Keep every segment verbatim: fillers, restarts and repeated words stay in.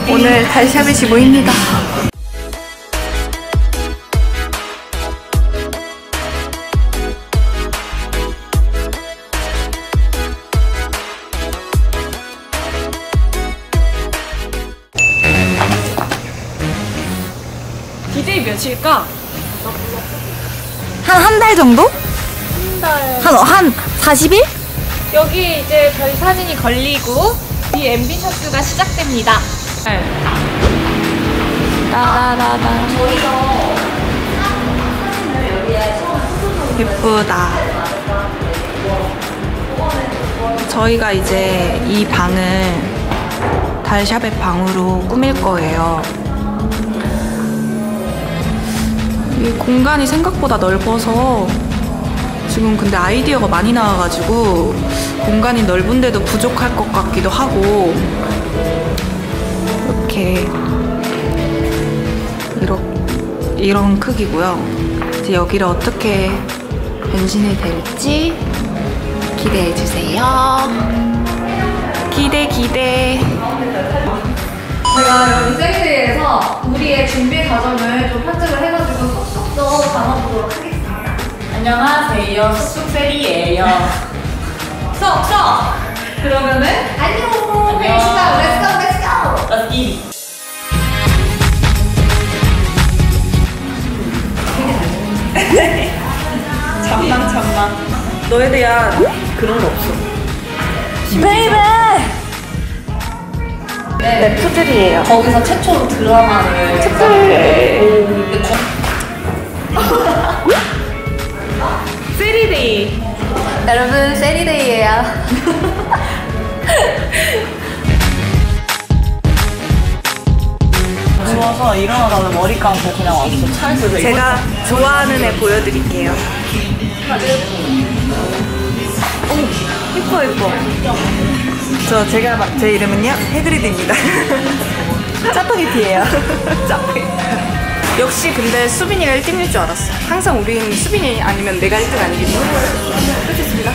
오늘 달샤벳이 모입니다. 디데이 며칠일까? 한 한 달 정도? 한 달. 한, 한 사십 일? 여기 이제 저희 사진이 걸리고 이 엠비 샷수가 시작됩니다. 네. 따다다다. 예쁘다. 저희가 이제 이 방을 달샤벳 방으로 꾸밀 거예요. 이 공간이 생각보다 넓어서 지금 근데 아이디어가 많이 나와가지고 공간이 넓은데도 부족할 것 같기도 하고 이렇게 이런, 이런 크기고요. 이제 여기를 어떻게 변신이 될지 기대해주세요. 기대 기대. 제가 여기 셀리에서 우리의 준비 과정을 좀 편집을 해가지고 쏙쏙쏙 담아보도록 하겠습니다. 안녕하세요. 쑥쑥셀이에요. 쏙쏙! 그러면은 안녕! 렛츠고! 렛츠고! 렛츠고! 렛츠기! 잠만 잠만. 너에 대한 그런 거 없어. 베이베! 네, 푸들이에요. 거기서 최초로 드라마를 푸들. 세리데이. 여러분 세리데이예요. 누워서 일어나다가 머리 감고 그냥 왔어. 차에서 제가 좋아하는 애 보여드릴게요. 오, 예뻐 예뻐. 저 제가 막 제 이름은요 해그리드입니다. 짜파게티예요. 짜파게티. 역시 근데 수빈이가 일 등일 줄 알았어. 항상 우린 수빈이 아니면 내가 일 등 아니겠니? 그렇습니다.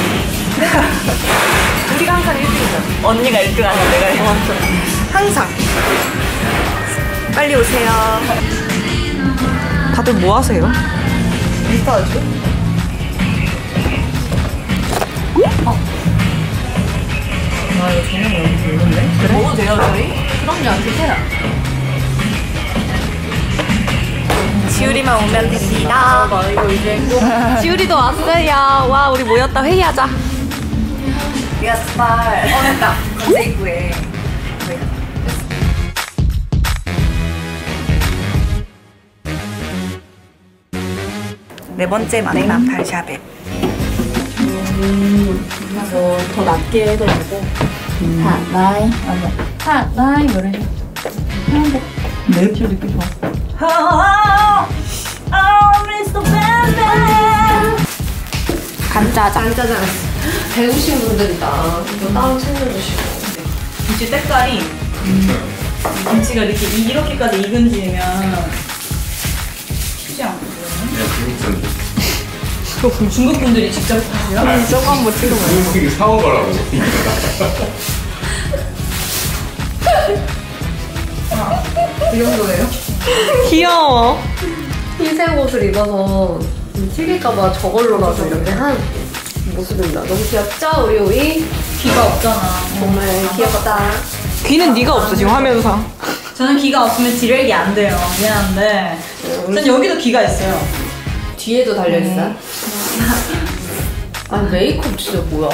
우리가 항상 일 등이죠. 언니가 일 등 아니야 내가 일 등. 어, 항상. 빨리 오세요. 다들 뭐 하세요? 인스타 하죠? 아 이거 조명이 너무 별론데? 그래? 먹어도 돼요 저희? 그럼요, 드세요. 지우리만 오면 됩니다. 나 이거 이제 꼭 지우리도 왔어요. 와, 우리 모였다. 회의하자. 우리가 스파일. 어, 됐다. 건대 입구에. 네 번째 만남 달샤벳. 그래서 더 낮게 해도 되고 하, 나이. 아니야 하, 나이. 노래. 내 목소리 듣기 좋았어. 간짜장. 짠짜잔. 배우신 분들이다. 이거 따로 챙겨주시고. 김치 색깔이 김치가 이렇게 이- 이렇게까지 익은지면 쉽지 않거든요. 중국 분들이 직접 하세요? 저거 한번 찍어봐요. 중국이 사온 거라고. 이 정도예요? 귀여워. 흰색 옷을 입어서 튀길까봐 저걸로라도 이렇게 한 모습입니다. 너무 귀엽죠? 우리 우리 귀가 없잖아. 정말 귀엽다. 귀는 네가 없어 지금 화면상. 저는 귀가 없으면 디렉이 안 돼요. 미안한데 전 여기도 귀가 있어요. 뒤에도 달려있어요? 아니 메이크업 진짜 뭐야?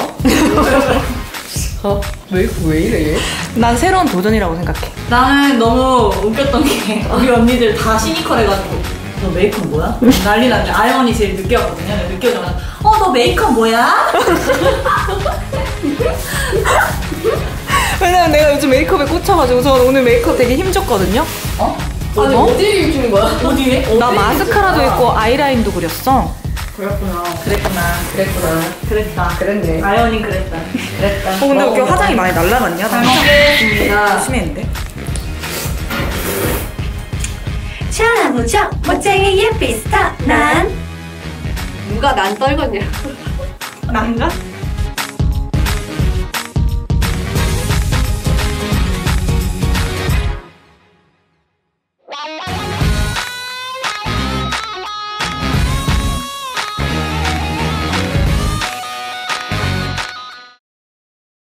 어? 메이크업 왜 이래? 난 새로운 도전이라고 생각해. 나는 너무 웃겼던 게 우리 언니들 다 시니컬해가지고 너 메이크업 뭐야? 난리 났죠. 아영 언니 제일 늦게 왔거든요. 늦게 오자마자 어 너 메이크업 뭐야? 왜냐면 내가 요즘 메이크업에 꽂혀가지고 저는 오늘 메이크업 되게 힘줬거든요. 어? 아니 어? 어디를 입는 거야? 어디에? 나 마스카라도 있고 아이라인도 그렸어. 그랬구나. 그랬구나. 그랬구나. 그랬다. 그랬네. 아연이 그랬다. 그랬다. 어 근데 이렇게 화장이 많이 날라갔냐? 잘 먹겠습니다. 열심히 했는데. 찾아보죠 멋쟁이의 비스타 난 누가 난 떨궜냐? 난가?